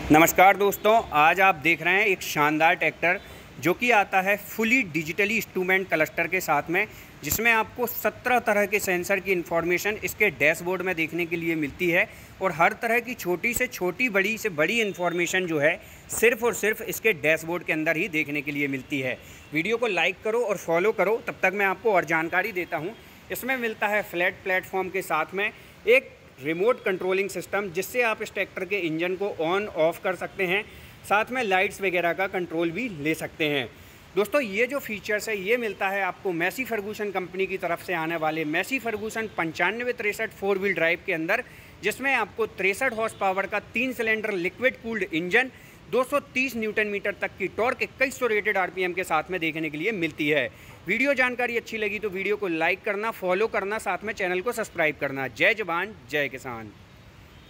नमस्कार दोस्तों, आज आप देख रहे हैं एक शानदार ट्रैक्टर जो कि आता है फुली डिजिटली इंस्ट्रूमेंट क्लस्टर के साथ में, जिसमें आपको 17 तरह के सेंसर की इंफॉर्मेशन इसके डैशबोर्ड में देखने के लिए मिलती है। और हर तरह की छोटी से छोटी, बड़ी से बड़ी इंफॉर्मेशन जो है सिर्फ़ और सिर्फ इसके डैशबोर्ड के अंदर ही देखने के लिए मिलती है। वीडियो को लाइक करो और फॉलो करो, तब तक मैं आपको और जानकारी देता हूँ। इसमें मिलता है फ्लैट प्लेटफॉर्म के साथ में एक रिमोट कंट्रोलिंग सिस्टम, जिससे आप इस ट्रैक्टर के इंजन को ऑन ऑफ कर सकते हैं। साथ में लाइट्स वगैरह का कंट्रोल भी ले सकते हैं। दोस्तों, ये जो फीचर्स है ये मिलता है आपको मैसी फर्गूसन कंपनी की तरफ से आने वाले मैसी फर्गूसन 9563 4 व्हील ड्राइव के अंदर, जिसमें आपको 63 हॉर्स पावर का 3 cylinder liquid cooled engine, 230 newton metre तक की टॉर्क, 2100 रेटेड आरपीएम के साथ में देखने के लिए मिलती है। वीडियो जानकारी अच्छी लगी तो वीडियो को लाइक करना, फॉलो करना, साथ में चैनल को सब्सक्राइब करना। जय जवान जय किसान।